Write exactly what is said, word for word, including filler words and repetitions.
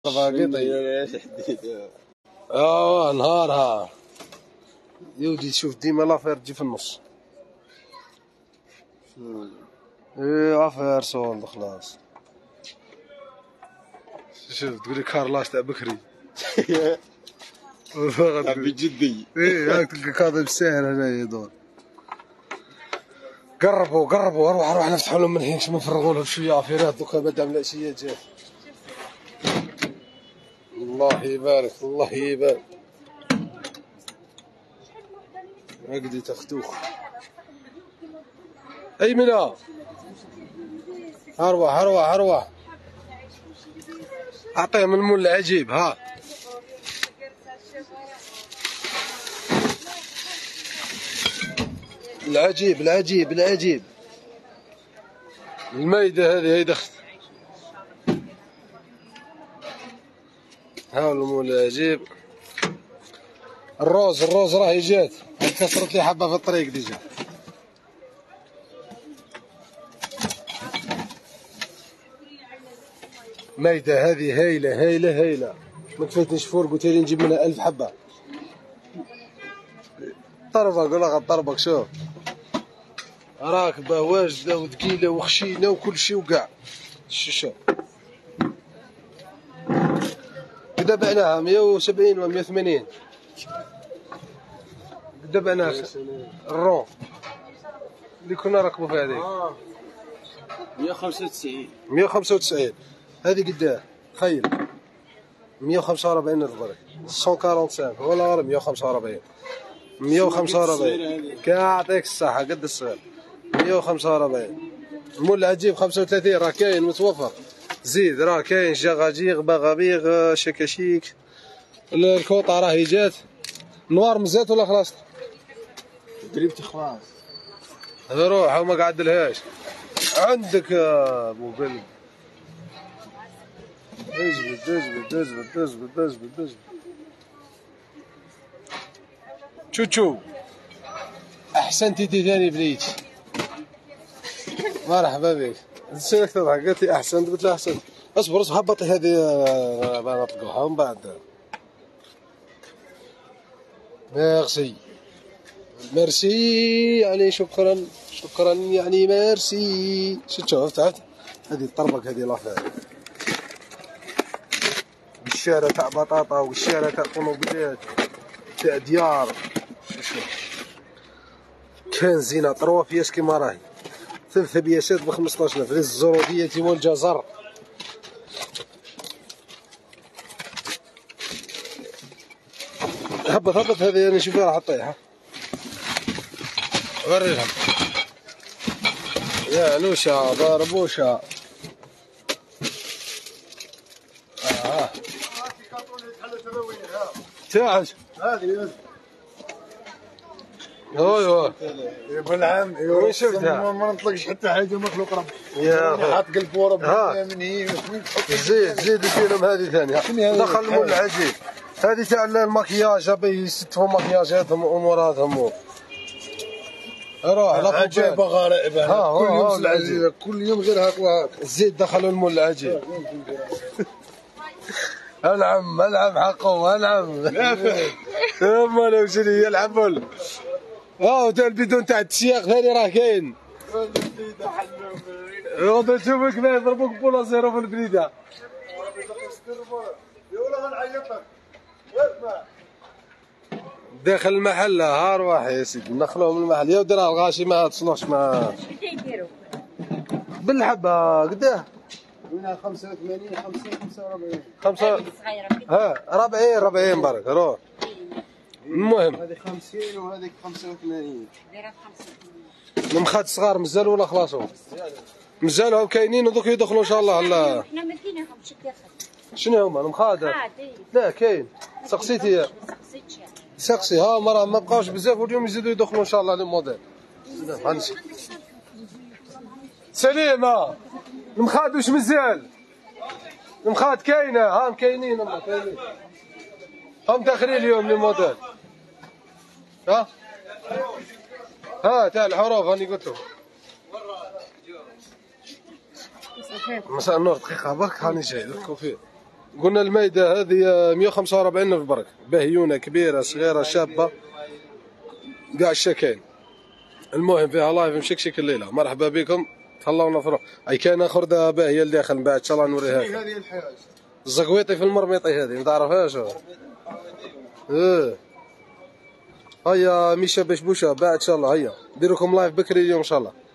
باقي اه نهارها يودي تشوف ديما لافير تجي في النص. ايه افير صوند خلاص. شوف تقولي كارلاش تاع بكري. حبي جدي. ايه هاك تلقى كاظم الساهر هنا يدور. قربوا قربوا اروح اروح نفتحوا لهم من هيك نفرغوا لهم شويه افيرات دوكا بدا من العشيه جات. الله يبارك الله يبارك. عقدي تختوخ. أيمنة أروح أروح أروح أعطيه من المول العجيب. ها العجيب العجيب العجيب الميدة هذه هي دخل. ها المول العجيب. الروز الروز راهي جات كسرت لي حبة في الطريق ديجا. ميدة هذه هايلة هايلة هايلة. ما كفيتنيش فور قلت لي نجيب منها ألف حبة. طربك ولا غطربك شوف راكبة واجدة وثقيلة وخشينة وكل شي وكاع. شوف قد بعناها مية وسبعين ولا مية وثمانين. قد بعناها الرون اللي كنا راكبوا في هذيك مية وخمسة وتسعين. مية وخمسة وتسعين هذه قداه تخيل مية وخمسة وأربعين الف برك مية وخمسة وخمسين ولا غير مية وخمسة وأربعين مية وخمسة وأربعين كيعطيك الصحة قد الصغير مية وخمسة وأربعين. المول العجيب خمسة وثلاثين راه كاين متوفر. زيد راه كاين جاغاجيغ باغابيغ شكاشيك. الكوطة راهي جات. نوار مزات ولا خلاص؟ قريب خلاص. هذا روح وما قعدلهاش. عندك ابو قلب. اجبد اجبد اجبد اجبد اجبد اجبد. تشوتشو احسنتي دي ثاني بنيت. مرحبا بك. نسيت تضحك قالت لي احسنت قلت لها احسنت. اصبر اصبر هبطي هذه ما نطلقوها ومن بعد. ميرسي ميرسي يعني شكرا شكرا يعني ميرسي. شفت شفت عرفت هذه الطربق هذه لافير. والشارع تاع بطاطا والشارع تاع طونوبيلات تاع ديار. كان زينة طروا فياش كيما راهي. ثلاث بياسات ب خمسطاش ألف للزرودية والجزر. هبط هبط هذه انا نشوفها راح تطيح. وريهم يا نوشا ضربوشا. اه تاعش هذه ايوا يا ابو العم. وين شفتها؟ ما نطلقش حتى حاجه مخلوق ربي. يا اخي حاط قلب ورا من هي زيد زيد فيهم هذه ثانيه. دخل المول العجيب هذه تاع المكياج ابي يستفوا مكياجاتهم واموراتهم. روح لا عجيبه غرائبه. كل يوم العجيب كل يوم غير هاك وهاك. زيد دخلوا المول العجيب. العم العم حقه العم. لا فهم اما لو شنو يلعبون. اه تاع البيدون تاع التسياق ثاني راه كاين. غادي نشوفك فيه يضربوك بولا زيرو في البليده. داخل المحل ها رواح يا سيدي نخلوهم من المحل. يا درا الغاشي ما تصلحش ما بالحبه قداه. هنا خمسة وثمانين خمسين خمسة وأربعين. خمسة ها أربعين أربعين برك روح. المهم هذه خمسين وهذيك خمسة وثمانين. المخات صغار مازالوا ولا خلاصوا؟ مازالوا كاينين ودوك يدخلوا ان شاء الله. لا حنا ما لقيناهمش داخل. شنو هما المخاد؟ لا كاين سقسيتي سقسي ها مرة ما بقاوش بزاف واليوم يزيدوا يدخلوا ان شاء الله لي موديل. سليمة المخاد واش مازال؟ المخاد كاينة ها كاينين هما كاينين هم داخلين اليوم لي موديل. ها ها تاع الحروف راني قلت له. مساء النور دقيقة برك راني جاي لكم فيه. قلنا الميدة هذه مية وخمسة وأربعين ألف برك، بهيونة كبيرة صغيرة شابة كاع الشكاين. المهم فيها لايف مشكشك الليلة. مرحبا بكم، تهلاونا في روح. أي كان آخر دابا هي الداخل من بعد إن شاء الله نوريها لكم. هذه الحياة الزقويطي في المرميطي هذه ما تعرفهاش؟ ايه هيا ميشا بشبوشة بعد إن شاء الله. هيا ندير لكم لايف بكري اليوم إن شاء الله.